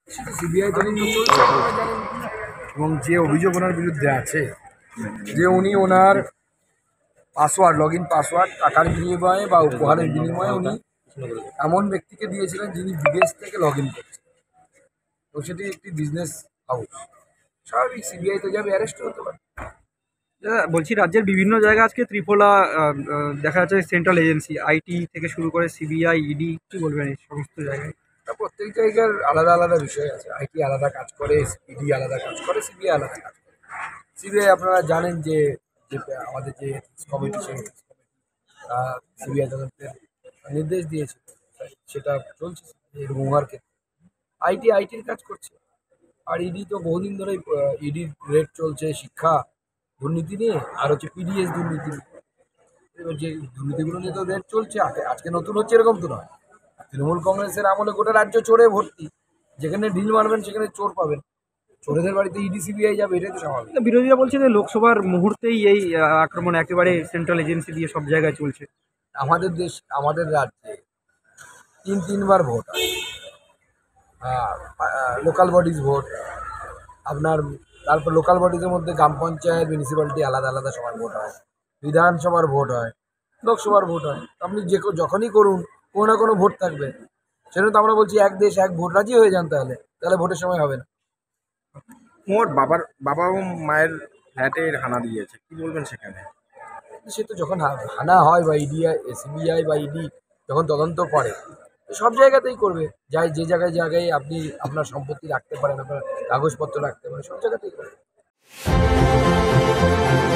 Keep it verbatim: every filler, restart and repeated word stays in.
CBI তদন্ত চলছে এবং যে অভিযোগ ওনার বিরুদ্ধে আছে যে উনি ওনার পাসওয়ার্ড লগ ইন পাসওয়ার্ড টাকার বিনিময়ে বা উপহারের বিনিময়ে উনি এমন ব্যক্তিকে দিয়েছিলেন যিনি বিদেশ থেকে লগ ইন করছেন, তো সেটি একটি বিজনেস হাউস। স্বাভাবিক সিবিআই তো যাবে, অ্যারেস্ট হতে পারে। বলছি রাজ্যের বিভিন্ন জায়গায় আজকে ত্রিফলা দেখা যাচ্ছে, সেন্ট্রাল এজেন্সি আইটি থেকে শুরু করে সিবিআই ইডি, কি বলবেন এই সমস্ত জায়গায়? প্রত্যেক জায়গার আলাদা আলাদা বিষয় আছে। আইটি আলাদা কাজ করে, ইডি আলাদা কাজ করে, সিবিআই আলাদা কাজ করে। সিবিআই আপনারা জানেন যে আমাদের যে কমিটি সেই সিবিআই তদন্তের নির্দেশ দিয়েছে, সেটা চলছে এরকম হওয়ার ক্ষেত্রে। আইটি আইটির কাজ করছে, আর ইডি তো বহুদিন ধরেই ইডির রেড চলছে শিক্ষা দুর্নীতি নিয়ে, আর হচ্ছে পিডিএস দুর্নীতি নিয়ে। এবার যে দুর্নীতিগুলো নিয়ে তো রেড চলছে, আজকে নতুন হচ্ছে এরকম তো নয়। তৃণমূল কংগ্রেসের আমলে গোটা রাজ্য চোরে ভর্তি, যেখানে ঢিল মারবেন সেখানে চোর পাবেন। চোরেদের বাড়িতে ইডি সিবিআই যাবে, এটাই তো স্বাভাবিক। বিরোধীরা বলছে যে লোকসভার মুহূর্তেই এই আক্রমণ একেবারে সেন্ট্রাল এজেন্সি দিয়ে সব জায়গায় চলছে। আমাদের দেশ, আমাদের রাজ্যে তিন তিনবার ভোট হয়, লোকাল বডিজ ভোট আপনার, তারপর লোকাল বডিজের মধ্যে গ্রাম পঞ্চায়েত মিউনিসিপ্যালিটি আলাদা আলাদা সময় ভোট হয়, বিধানসভার ভোট হয়, লোকসভার ভোট হয়। আপনি যে যখনই করুন কোনো না কোনো ভোট থাকবে। সেজন্য তো আমরা বলছি এক দেশ এক ভোট, রাজি হয়ে যান, তাহলে তাহলে ভোটের সময় হবে না। মোট বাবার বাবা ও মায়ের ফ্ল্যাটের হানা দিয়েছে, কি বলবেন সেখানে? সে তো যখন হানা হয় বা ইডি সিবিআই বা ইডি যখন তদন্ত করে, সব জায়গাতেই করবে। যাই যে জায়গায় জায়গায় আপনি আপনার সম্পত্তি রাখতে পারেন, আপনার কাগজপত্র রাখতে পারেন, সব জায়গাতেই করবে।